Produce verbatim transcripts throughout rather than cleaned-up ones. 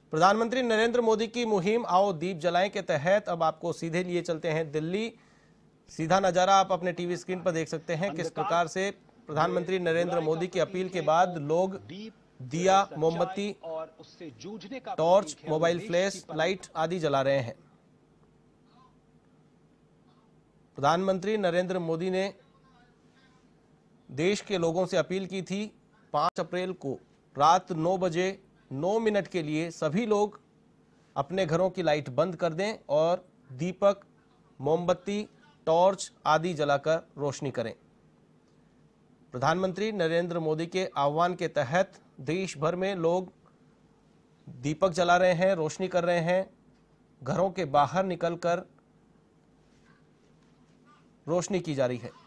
प्रधानमंत्री नरेंद्र मोदी की मुहिम आओ दीप जलाएं के तहत अब आपको सीधे लिए चलते हैं दिल्ली। सीधा नजारा आप अपने टीवी स्क्रीन पर देख सकते हैं किस प्रकार से प्रधानमंत्री नरेंद्र मोदी की अपील के बाद लोग दिया, मोमबत्ती, टॉर्च, मोबाइल फ्लैश लाइट आदि जला रहे हैं। प्रधानमंत्री नरेंद्र मोदी ने देश के लोगों से अपील की थी पाँच अप्रैल को रात नौ बजे नौ मिनट के लिए सभी लोग अपने घरों की लाइट बंद कर दें और दीपक, मोमबत्ती, टॉर्च आदि जलाकर रोशनी करें। प्रधानमंत्री नरेंद्र मोदी के आह्वान के तहत देश भर में लोग दीपक जला रहे हैं, रोशनी कर रहे हैं, घरों के बाहर निकलकर रोशनी की जा रही है।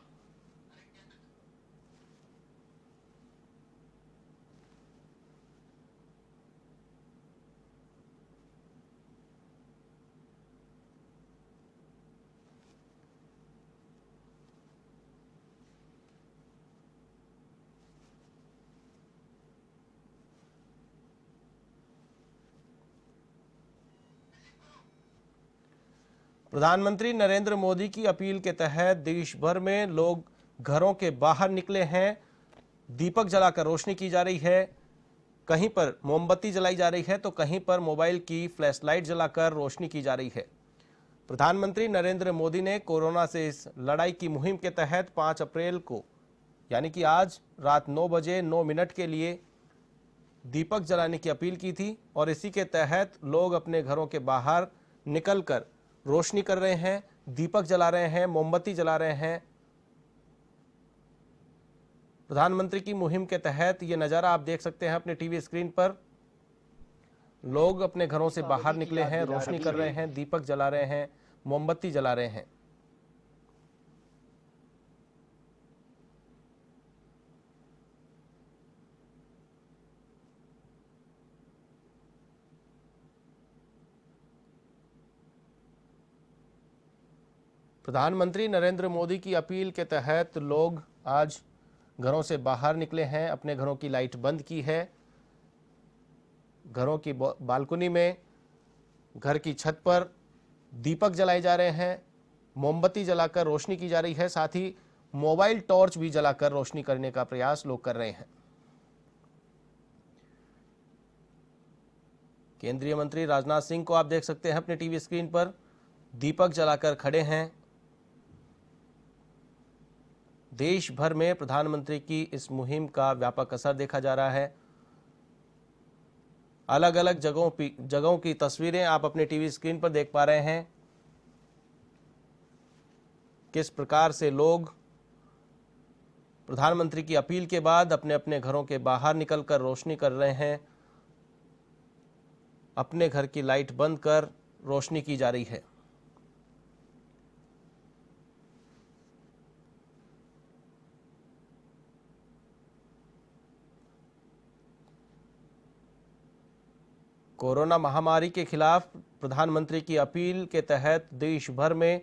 प्रधानमंत्री नरेंद्र मोदी की अपील के तहत देश भर में लोग घरों के बाहर निकले हैं, दीपक जलाकर रोशनी की जा रही है, कहीं पर मोमबत्ती जलाई जा रही है तो कहीं पर मोबाइल की फ्लैश लाइट जलाकर रोशनी की जा रही है। प्रधानमंत्री नरेंद्र मोदी ने कोरोना से इस लड़ाई की मुहिम के तहत पाँच अप्रैल को यानी कि आज रात नौ बजे नौ मिनट के लिए दीपक जलाने की अपील की थी और इसी के तहत लोग अपने घरों के बाहर निकलकर रोशनी कर रहे हैं, दीपक जला रहे हैं, मोमबत्ती जला रहे हैं। प्रधानमंत्री की मुहिम के तहत ये नज़ारा आप देख सकते हैं अपने टीवी स्क्रीन पर। लोग अपने घरों से बाहर निकले हैं, रोशनी कर रहे हैं, दीपक जला रहे हैं, मोमबत्ती जला रहे हैं। प्रधानमंत्री नरेंद्र मोदी की अपील के तहत लोग आज घरों से बाहर निकले हैं, अपने घरों की लाइट बंद की है, घरों की बालकनी में, घर की छत पर दीपक जलाए जा रहे हैं, मोमबत्ती जलाकर रोशनी की जा रही है, साथ ही मोबाइल टॉर्च भी जलाकर रोशनी करने का प्रयास लोग कर रहे हैं। केंद्रीय मंत्री राजनाथ सिंह को आप देख सकते हैं अपने टीवी स्क्रीन पर, दीपक जलाकर खड़े हैं। देश भर में प्रधानमंत्री की इस मुहिम का व्यापक असर देखा जा रहा है। अलग अलग जगहों जगहों की तस्वीरें आप अपने टीवी स्क्रीन पर देख पा रहे हैं किस प्रकार से लोग प्रधानमंत्री की अपील के बाद अपने अपने घरों के बाहर निकलकर रोशनी कर रहे हैं, अपने घर की लाइट बंद कर रोशनी की जा रही है। कोरोना महामारी के खिलाफ प्रधानमंत्री की अपील के तहत देश भर में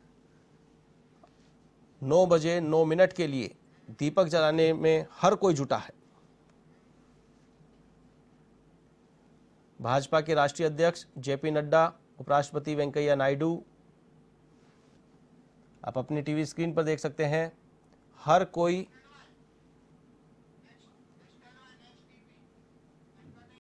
नौ बजे नौ मिनट के लिए दीपक जलाने में हर कोई जुटा है। भाजपा के राष्ट्रीय अध्यक्ष जेपी नड्डा, उपराष्ट्रपति वेंकैया नायडू, आप अपनी टीवी स्क्रीन पर देख सकते हैं, हर कोई